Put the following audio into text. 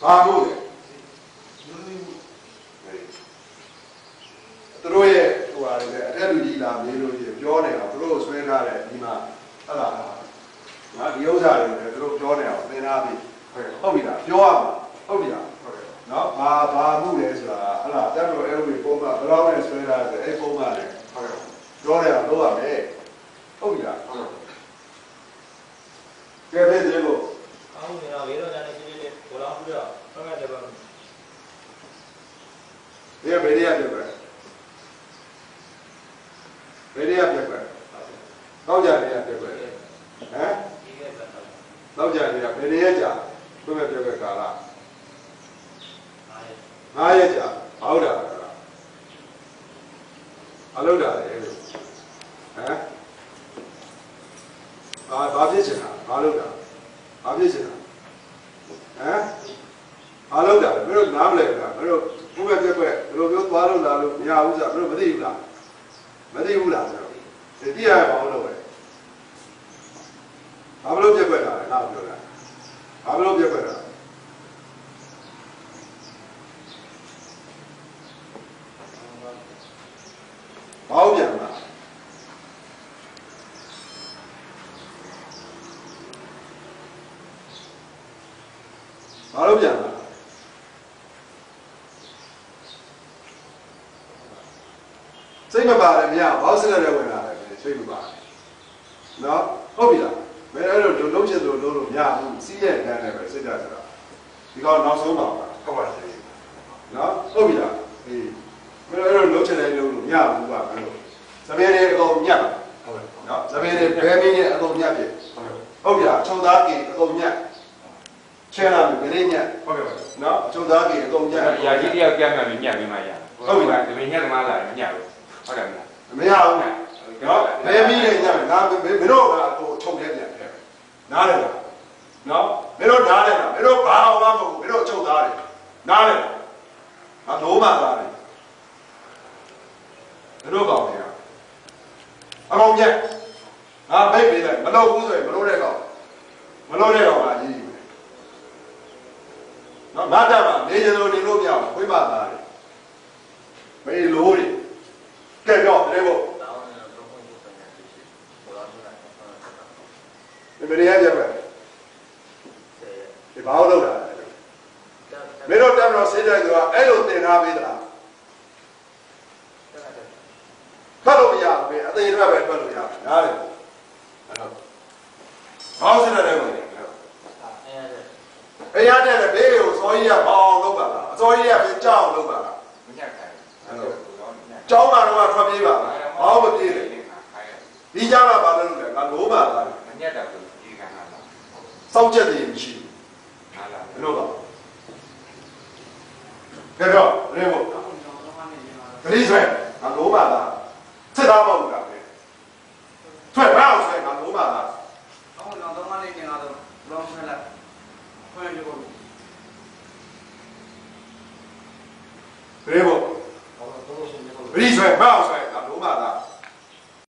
ဘာမို့လဲသူတို့ရဲ့ဟိုဟာလေအထက်လူကြီးလာမေးလို့ပြောနေတာသူတို့ဆွဲထားတယ်ဒီမှာဟုတ်လားငါဒီဥစ္စာတွေလည်းသူတို့ပြောနေအောင်သင်ထားပြီဟုတ်ပြီလားပြောရမှာဟုတ်ပြီလားနော်ဘာမှုလဲဆိုတာဟုတ်လားတက်လို့အဲ့လိုပုံမှန်ဘယ်တော့နဲ့ဆွဲထားတယ်အဲ့ပုံမှန်လေပြောနေအောင်လုပ်ရမယ်ဟုတ်ပြီလားကဲဘယ်သေးလို့အောင်းနေတာဝေရောညာနေကြည့်လေးဘောလုံးပြီးတော့တော့ရတယ်ပါဘယ်ရပြက်ပဲဘယ်ရပြက်ပဲတော့ကြနေရပြက်ပဲဟမ်တော့ကြနေရဘယ်ရကြာဘယ်ပြက်ကာလ9ရက်ကြာဟုတ်တာအလုပ်တာလေဟမ်ဘာဖြစ်ချင်တာဘာလုပ်တာဘာဖြစ်ချင်တာဘာလုပ်တာဘယ်လိုနားမလဲလားဘယ်လိုဘုရားပြက်ဘယ်လိုပြောသွားလို့လာလို့မရဘူးဆိုတာဘယ်လိုမသိဘူးလားမသိဘူးလားဆိုတော့ဒီရဘာလို့လဲဘာလို့ပြက်တာလဲငါပြောတာဘာလို့ပြက်တာဘာလို့ပြန်လာဘာလို့ပြန်လာစိတ်မပါတယ်မရဘာလို့စက်တဲ့ဝင်လာလဲစိတ်မပါတယ်နော်ဟုတ်ပြီလားမင်းအဲ့လိုလုံးချင်လို့လုံးလို့မရဘူးစီးရဲ့ခံတယ်ပဲစိတ်ကြစရာဒီကောင်နောက်ဆုံးပါဟုတ်ပါစေနော်ဟုတ်ပြီလားအေးမင်းအဲ့လိုလုံးချင်တယ်လုံးလို့မရဘူးပါဘယ်လိုသမီးတွေအကုန်ညက်ဟုတ်တယ်နော်သမီးတွေဘဲမင်းရဲ့အကုန်ညက်ပြီဟုတ်ပြီလားချုံသားကြီးအကုန်ညက်ချဲလာပြီဂရိညက်ဟုတ်ကဲ့နော်ချုံသားကြီးအကုန်ညက်ရာကြီးတယောက်ကြမ်းမှညက်ပြီးမှရဟုတ်ပြီလားသမီးညက်သမားလာတယ်ညက်လို့ဟုတ်တယ်မလားမရဘူးနော်ဘယ်မီးနဲ့ညက်ငါမင်းတို့ကဟိုချုံထဲပြန်ထဲနားလဲလားနော်မင်းတို့နားလဲလားမင်းတို့ဘာအောင်မှမဟုတ်ဘူးမင်းတို့ချုံသားတယ်နားလဲလားငါလုံးမသားတယ်မင်းတို့ကောင်းတယ်အကောင်ညက်ငါမိတ်ပေးလိုက်မလုပ်ဘူးဆိုရင်မလုပ်တဲ့ကောင်မလုပ်တဲ့ကောင်ကကြီးကြီးပဲနော်ငါတက်မှာနေရင်လို့နေလို့မရဘူးခွေးမသားတယ်မေးလို့တယ်ကဲတော့လေဘုဒီမရရပြပဲဒီဘာလို့လုပ်တာလဲမင်းတို့တက်မလို့ဆေးကြိုက်ဆိုတာအဲ့လိုတင်ထားပေးသလားဖတ်လို့မရဘူးပဲအသေးတွေပဲဖတ်လို့ရနားလေအဲ့တော့ဘာလို့စနေတယ်ဝင်အဲ့ရတဲ့ဘေးကိုစောကြီးကပေါအောင်လုပ်ပါလားအစောကြီးကပဲကြောက်အောင်လုပ်ပါလားမညက်ခိုင်းအဲ့တော့ကျောင်းကတော့ထွက်ပြေးပါဘာလို့မပြေးလဲဒီကြားမှာဘာလို့လုပ်လဲငါလိုပါလားမညက်တာကိုဒီကနေ့လားစောက်ချက်တည်းမရှိဘူးဟာလားဘယ်လိုလဲကြတော့ရေဘုဂရိဆွဲငါလိုပါလားစစ်သားမဟုတ်တာပဲထွက်ဘာအောင်ဆွဲငါလိုပါလားအောင်းတော့မလေးနေလာတော့လောင်းဆွဲလိုက်ခွင့်ပြုဖို့ရေဘုဂရိဆွဲဘာအောင်ဆွဲ